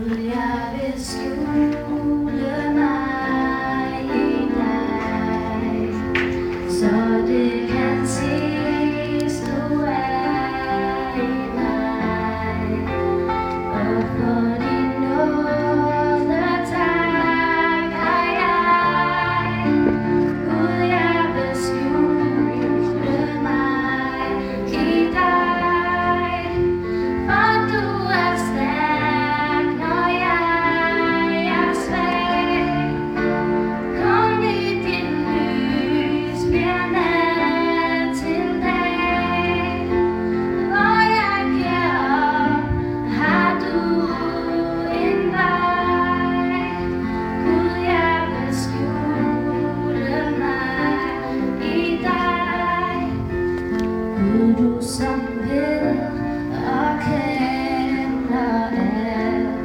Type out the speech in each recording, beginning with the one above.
Gud, jeg vil skjule mig i dig, så det kan ses, du er i mig. Og for din nåde takker jeg. Gud, jeg vil skjule mig i dig, for du er stærk, når jeg er svag. Kun i dit lys bliver nat til dag. Hvor jeg giver op, har du en vej. Gud, jeg vil skjule mig i dig. Gud, du som ved og kender alt.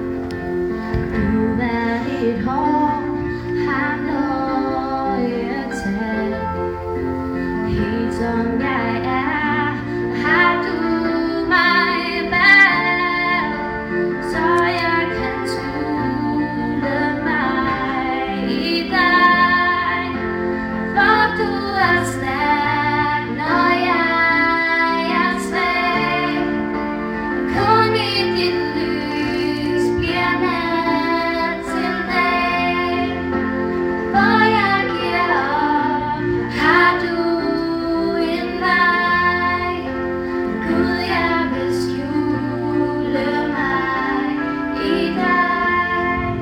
Uværdigt hår har nøje tal. Helt som jeg er, har du mig valgt, så jeg kan skjule mig i dig. For du er stærk, når jeg er svag. Kun i dit lys bliver nat til dag. Hvor jeg giver op, har du en vej. Gud, jeg vil skjule mig i dig.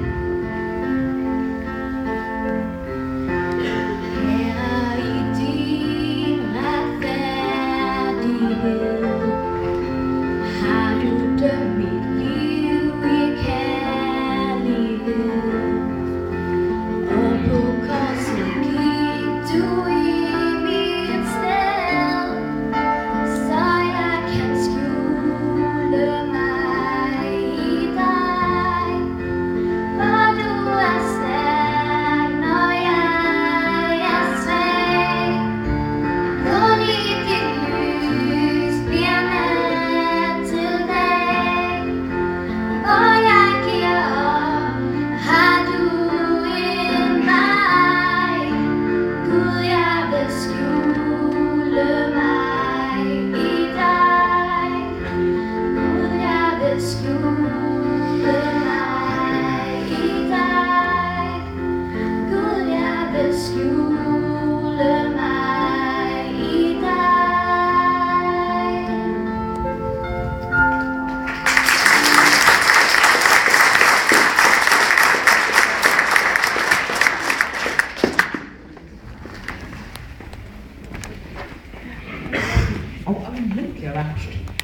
Herre, i din retfærdighed har du dømt mit liv i kærlighed. Og på korset gik du i mit sted, så jeg kan skjule mig i dig. For du er stærk, når jeg er svag. Kun i dit lys bliver nat til dag. Hvor jeg giver op, har du en vej. Gud, jeg vil skjule mig i dig. Gud, jeg vil skjule mig i dig. Gud, jeg vil skjule mig i dig. Oh, I'm looking at that.